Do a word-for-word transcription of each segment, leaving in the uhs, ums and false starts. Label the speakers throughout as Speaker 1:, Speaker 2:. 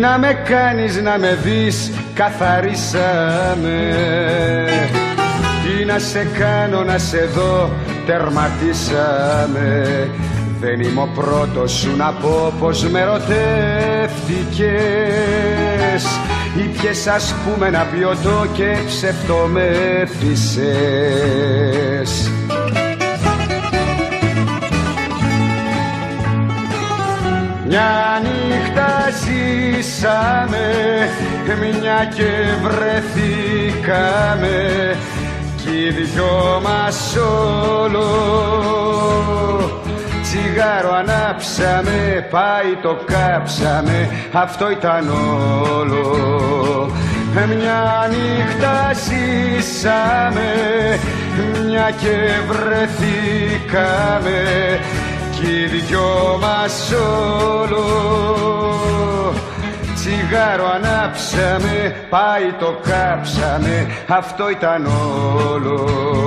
Speaker 1: να με κάνεις να με δεις, καθαρίσαμε. Τι να σε κάνω να σε δω, τερματίσαμε. Δεν είμαι ο πρώτος σου να πω πως με ερωτεύτηκες, ή πιες ας πούμε ένα πιωτό και ψευτομέθησες. Μια νύχτα ζήσαμε, μια και βρεθήκαμε, κι οι δυο μας όλο τσιγάρο ανάψαμε, πάει το κάψαμε, αυτό ήταν όλο. Μια νύχτα ζήσαμε, μια και βρεθήκαμε, κι οι δυο μας όλο τσιγάρο ανάψαμε, πάει το κάψαμε, αυτό ήταν όλο.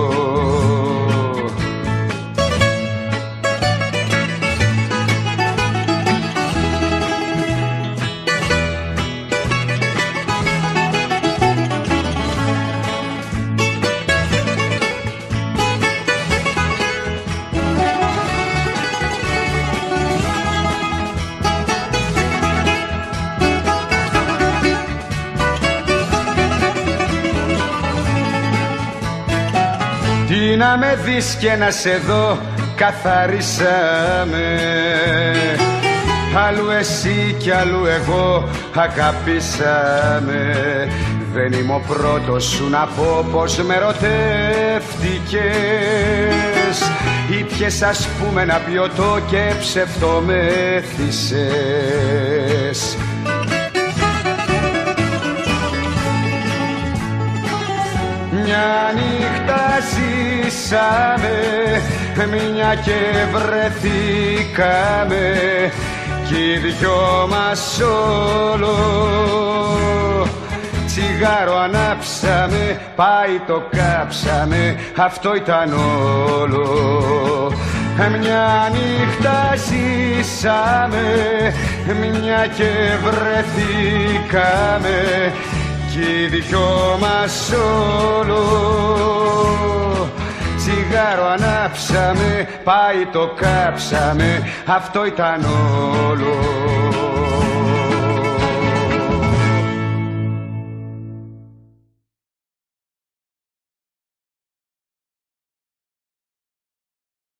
Speaker 1: Τι να με δεις και να σε δω, καθαρίσαμε. Αλλού εσύ κι αλλού εγώ αγαπήσαμε. Δεν είμαι ο πρώτος σου να πω πως με ερωτεύτηκες, ή πιες ας πούμε ένα πιωτό και ψευτομέθησες. Μια νύχτα ζήσαμε, μια και βρεθήκαμε, κι οι δυο μας όλο τσιγάρο ανάψαμε, πάει το κάψαμε, αυτό ήταν όλο. Μια νύχτα ζήσαμε, μια και βρεθήκαμε, κι οι δυο μας όλο τσιγάρο ανάψαμε, πάει το κάψαμε, αυτό ήταν όλο.